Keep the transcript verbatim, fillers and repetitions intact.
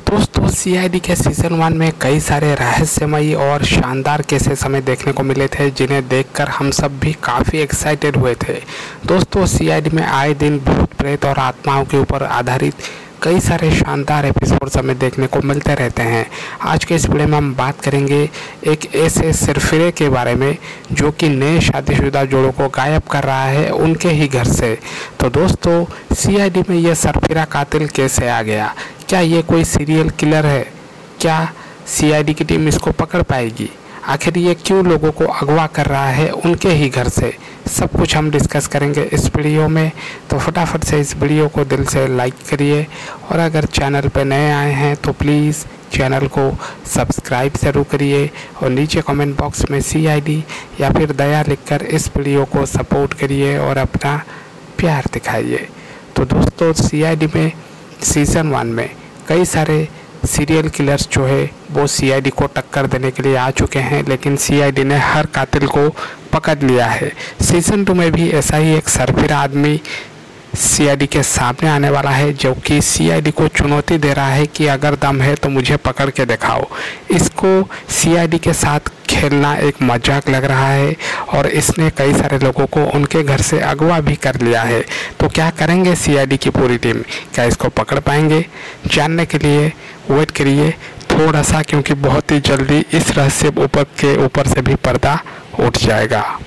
दोस्तों सीआईडी के season one में कई सारे रहस्यमयी और शानदार केसेस हमें देखने को मिले थे, जिन्हें देखकर हम सब भी काफ़ी एक्साइटेड हुए थे। दोस्तों सीआईडी में आए दिन भूत प्रेत और आत्माओं के ऊपर आधारित कई सारे शानदार एपिसोड्स हमें देखने को मिलते रहते हैं। आज के इस वीडियो में हम बात करेंगे एक ऐसे सिरफिरे के बारे में जो कि नए शादीशुदा जोड़ों को गायब कर रहा है उनके ही घर से। तो दोस्तों सीआईडी में यह सरफिरा कातिल कैसे आ गया? क्या ये कोई सीरियल किलर है? क्या सीआईडी की टीम इसको पकड़ पाएगी? आखिर ये क्यों लोगों को अगवा कर रहा है उनके ही घर से? सब कुछ हम डिस्कस करेंगे इस वीडियो में। तो फटाफट से इस वीडियो को दिल से लाइक करिए और अगर चैनल पर नए आए हैं तो प्लीज़ चैनल को सब्सक्राइब ज़रूर करिए और नीचे कमेंट बॉक्स में सीआईडी या फिर दया लिखकर इस वीडियो को सपोर्ट करिए और अपना प्यार दिखाइए। तो दोस्तों सीआईडी में सीज़न वन में कई सारे सीरियल किलर्स जो है वो सीआईडी को टक्कर देने के लिए आ चुके हैं, लेकिन सीआईडी ने हर कातिल को पकड़ लिया है। सीज़न टू में भी ऐसा ही एक सरफिरा आदमी सीआईडी के सामने आने वाला है, जो कि सीआईडी को चुनौती दे रहा है कि अगर दम है तो मुझे पकड़ के दिखाओ। इसको सीआईडी के साथ खेलना एक मजाक लग रहा है और इसने कई सारे लोगों को उनके घर से अगवा भी कर लिया है। तो क्या करेंगे सीआईडी की पूरी टीम? क्या इसको पकड़ पाएंगे? जानने के लिए वेट करिए थोड़ा सा, क्योंकि बहुत ही जल्दी इस रहस्य ऊपर के ऊपर से भी पर्दा उठ जाएगा।